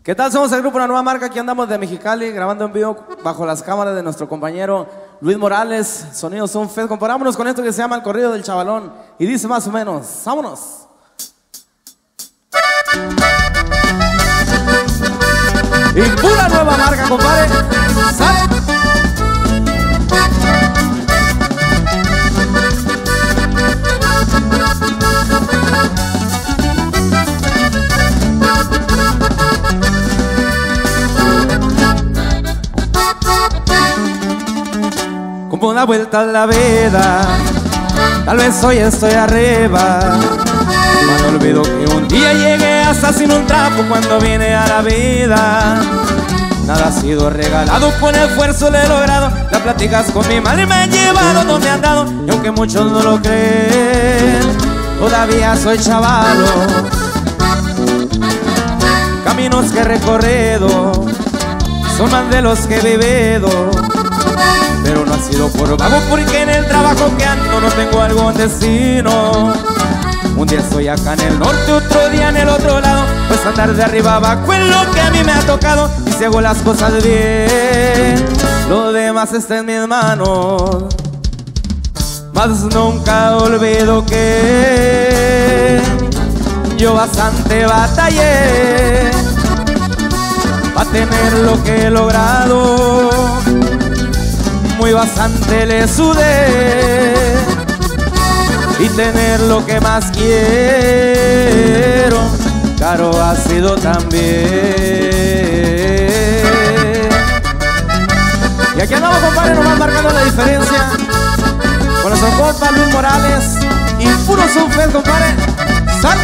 ¿Qué tal? Somos el grupo La Nueva Marca, aquí andamos de Mexicali, grabando en vivo bajo las cámaras de nuestro compañero Luis Morales, Sonido Sunfest. Comparámonos con esto que se llama El Corrido del Chavalón y dice más o menos, ¡vámonos! Y pura Nueva Marca, compadre. ¡Sale! Como una vuelta a la vida, tal vez hoy estoy arriba, mas no olvido que un día llegué hasta sin un trapo cuando vine a la vida. Nada ha sido regalado, con esfuerzo lo he logrado. Las pláticas con mi madre me han llevado donde han dado, y aunque muchos no lo creen, todavía soy chavalo. Caminos que he recorrido son más de los que he vivido, pero no ha sido por vago, porque en el trabajo que ando no tengo algún destino. Un día estoy acá en el norte, otro día en el otro lado, pues andar de arriba abajo es lo que a mí me ha tocado. Y si hago las cosas bien, lo demás está en mis manos. Mas nunca olvido que yo bastante batallé para tener lo que he logrado. Muy bastante le sudé y tener lo que más quiero, caro ha sido también. Y aquí andamos, compadre, nomás marcando la diferencia con nuestro compa Luis Morales y puro Sunfest, compadre. ¡Sal!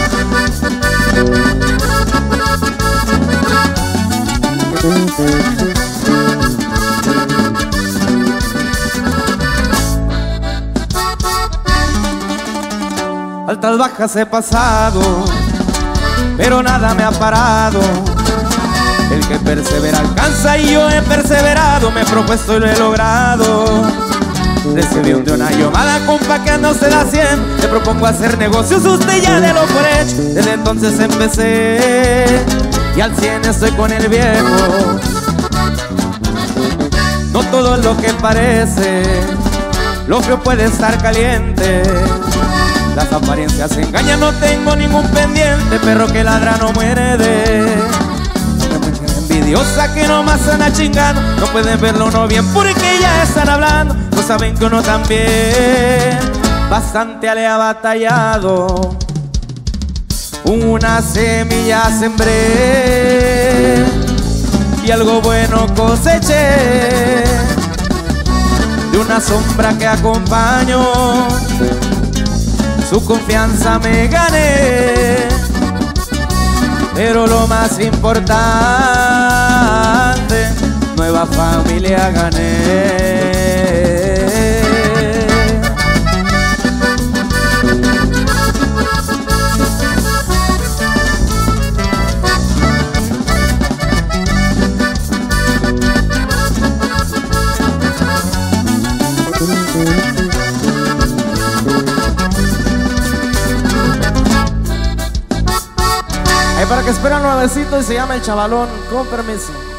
Altas bajas he pasado, pero nada me ha parado. El que persevera alcanza y yo he perseverado. Me he propuesto y lo he logrado. Recibí una llamada, compa, que no se da 100. Te propongo hacer negocios, usted ya de lo por hecho. Desde entonces empecé y al 100 estoy con el viejo. No todo es lo que parece, lo frío puede estar caliente. Las apariencias engañan, no tengo ningún pendiente. Perro que ladra no muere de envidiosa que nomás anda chingando. No pueden verlo uno bien porque ya están hablando. No saben que uno también bastante le ha batallado. Una semilla sembré y algo bueno coseché. De una sombra que acompaño, su confianza me gané, pero lo más importante, nueva familia gané. Para que espera nuevecito y se llama El Chavalón, con permiso.